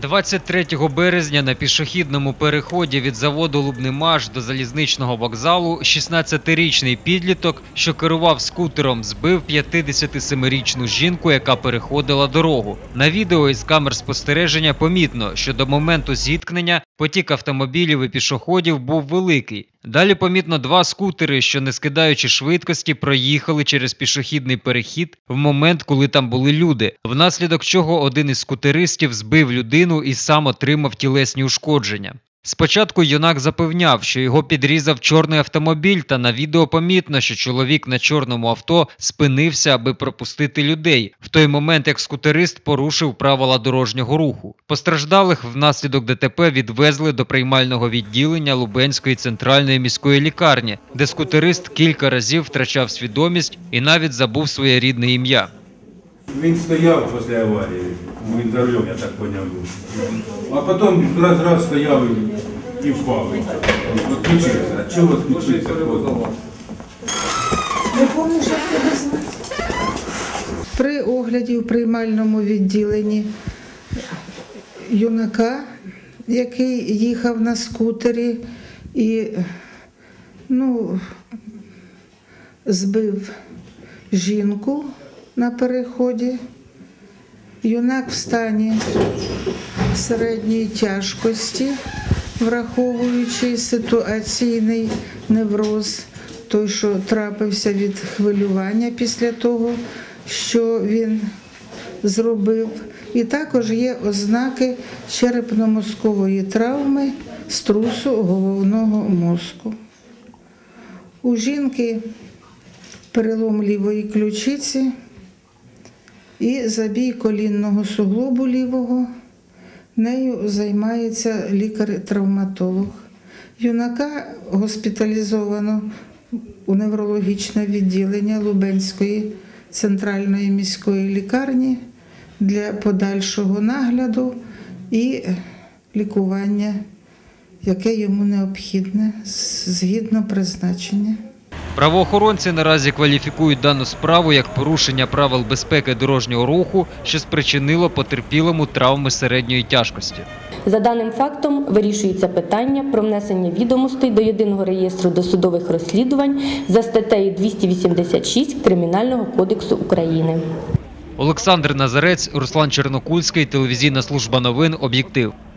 23 березня на пішохідному переході від заводу «Лубнимаш» до залізничного вокзалу 16-річний підліток, що керував скутером, збив 57-річну жінку, яка переходила дорогу. На відео із камер спостереження помітно, що до моменту зіткнення потік автомобілів і пішоходів був великий. Далі помітно два скутери, що не скидаючи швидкості, проїхали через пішохідний перехід в момент, коли там були люди, внаслідок чого один із скутеристів збив людину і сам отримав тілесні ушкодження. Спочатку юнак запевняв, що його підрізав чорний автомобіль, та на відео помітно, що чоловік на чорному авто спинився, аби пропустити людей, в той момент як скутерист порушив правила дорожнього руху. Постраждалих внаслідок ДТП відвезли до приймального відділення Лубенської центральної міської лікарні, де скутерист кілька разів втрачав свідомість і навіть забув своє рідне ім'я. Він стояв після аварії, він за рулем, я так зрозумів. А потім раз стояв і впав. Відключився. А чого відключився? Не помниш, як тебе звати? При огляді в приймальному відділенні юнака, який їхав на скутері і збив жінку на переході. Юнак в стані середньої тяжкості, враховуючи ситуаційний невроз, той, що трапився від хвилювання після того, що він зробив. І також є ознаки черепно-мозкової травми, струсу головного мозку. У жінки перелом лівої ключиці і забій колінного суглобу лівого. Нею займається лікар-травматолог. Юнака госпіталізовано у неврологічне відділення Лубенської центральної міської лікарні для подальшого нагляду і лікування, яке йому необхідне згідно призначення. Правоохоронці наразі кваліфікують дану справу як порушення правил безпеки дорожнього руху, що спричинило потерпілому травми середньої тяжкості. За даним фактом вирішується питання про внесення відомостей до Єдиного реєстру досудових розслідувань за статтею 286 Кримінального кодексу України. Олександр Назарець, Руслан Чернокульський, телевізійна служба новин «Об'єктив».